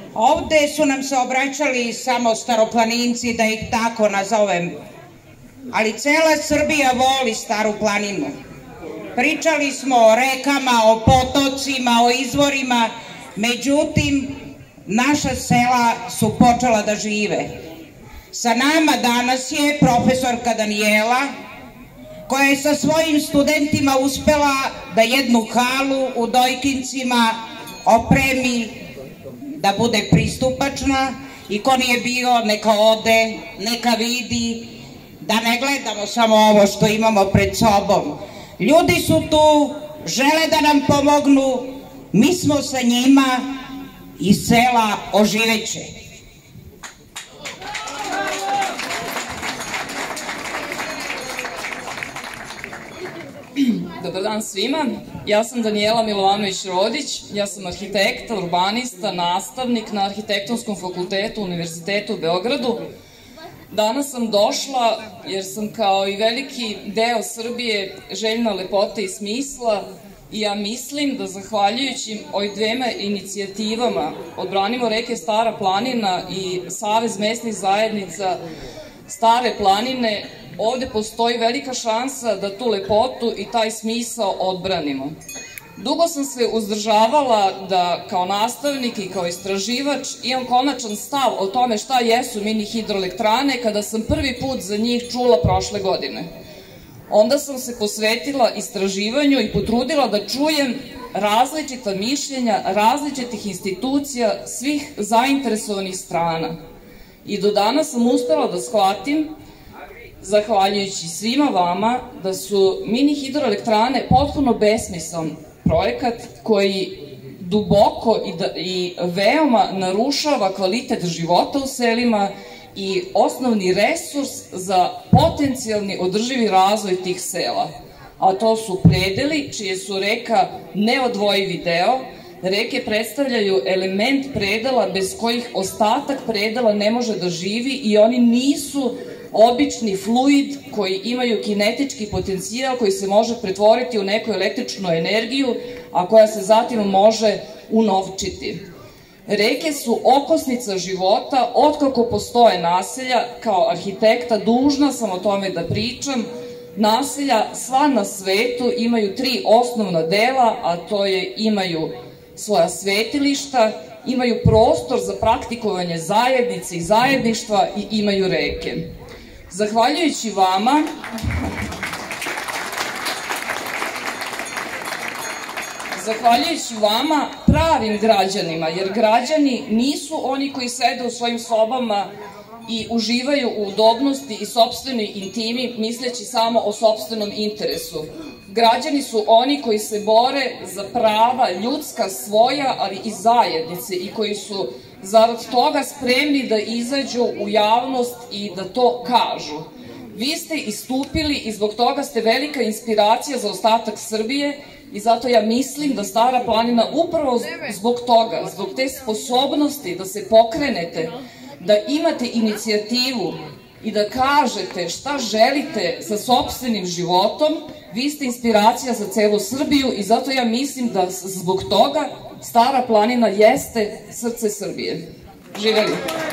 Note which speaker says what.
Speaker 1: Ovde su nam se obraćali samo staroplaninci, da ih tako nazovem, ali cela Srbija voli Staru planinu. Pričali smo o rekama, o potocima, o izvorima, međutim, naša sela su počela da žive. Sa nama danas je profesorka Danijela, koja je sa svojim studentima uspela da jednu halu u Dojkincima opremi da bude pristupačna i ko nije bio neka ode, neka vidi, da ne gledamo samo ovo što imamo pred sobom. Ljudi su tu, žele da nam pomognu, mi smo sa njima i sela oživeće.
Speaker 2: Dobar dan svima, ja sam Danijela Milovanović-Rodić, ja sam arhitekta, urbanista, nastavnik na Arhitektonskom fakultetu Univerziteta u Beogradu. Danas sam došla jer sam kao i veliki deo Srbije željna lepote i smisla i ja mislim da zahvaljujući ovim dvema inicijativama Odbranimo reke Stara planina i Savez mesnih zajednica Stare planine, ovde postoji velika šansa da tu lepotu i taj smisao odbranimo. Dugo sam se uzdržavala da kao nastavnik i kao istraživač imam konačan stav o tome šta jesu mini hidroelektrane kada sam prvi put za njih čula prošle godine. Onda sam se posvetila istraživanju i potrudila da čujem različita mišljenja različitih institucija svih zainteresovanih strana. I do danas sam uspela da shvatim, zahvaljujući svima vama, da su mini hidroelektrane potpuno besmislen projekat koji duboko i veoma narušava kvalitet života u selima i osnovni resurs za potencijalni održivi razvoj tih sela. A to su predeli, čije su reka neodvojivi deo. Reke predstavljaju element predela bez kojih ostatak predela ne može da živi i oni nisu obični fluid koji imaju kinetički potencijal koji se može pretvoriti u neku električnu energiju, a koja se zatim može unovčiti. Reke su okosnica života, otkako postoje naselja. Kao arhitekta dužna sam o tome da pričam. Naselja sva na svetu imaju tri osnovna dela, a to je imaju svoja svetilišta, imaju prostor za praktikovanje zajednice i zajedništva i imaju reke. Zahvaljujući vama, pravim građanima, jer građani nisu oni koji sede u svojim sobama i uživaju u udobnosti i sopstvenoj intimi, misleći samo o sopstvenom interesu. Građani su oni koji se bore za prava ljudska svoja, ali i zajednice, i koji su zarad toga spremni da izađu u javnost i da to kažu. Vi ste istupili i zbog toga ste velika inspiracija za ostatak Srbije i zato ja mislim da Stara planina upravo zbog toga, zbog te sposobnosti da se pokrenete, da imate inicijativu i da kažete šta želite sa sopstvenim životom, vi ste inspiracija za celu Srbiju i zato ja mislim da zbog toga Stara planina jeste srce Srbije. Živeli!